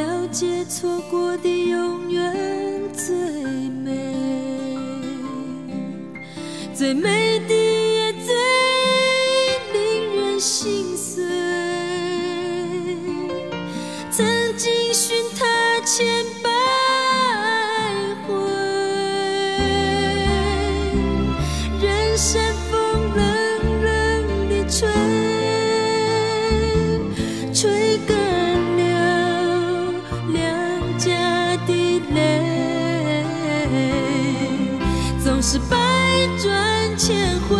了解错过的永远最美，最美的也最令人心碎。曾经寻他千百回，人山风冷冷地吹，吹干了两家的泪，总是百转千回，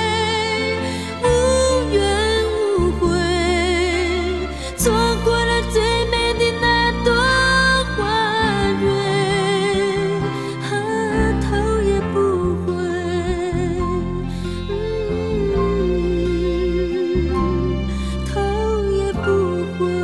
无怨无悔，错过了最美的那朵花蕊，头也不回，头也不回。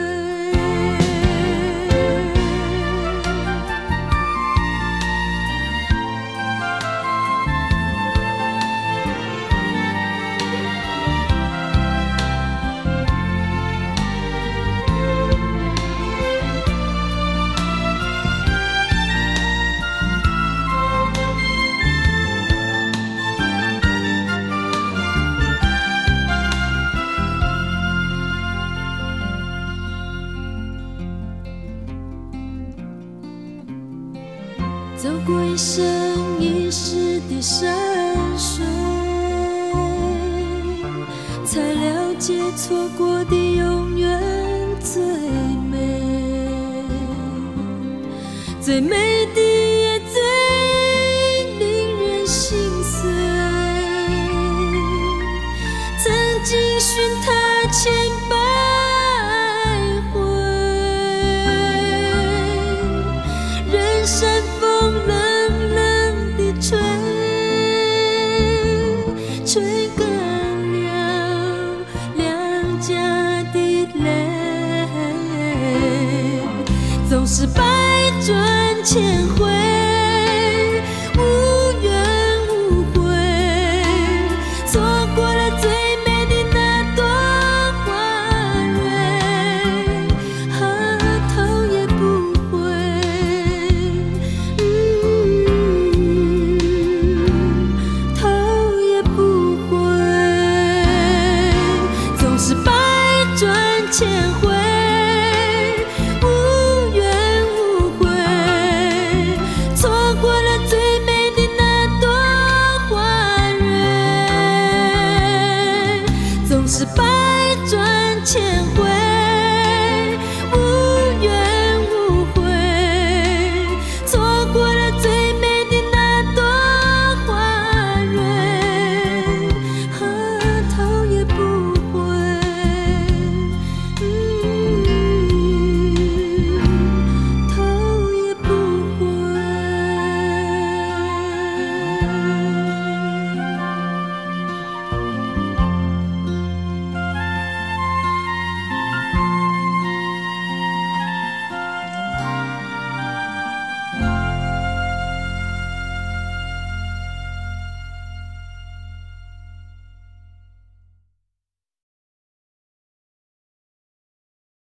走过一生一世的山水，才了解错过的永远最美，最美的也最令人心碎。曾经寻他千百回，人山风冷冷地吹，吹干了两家的泪，总是百转千回。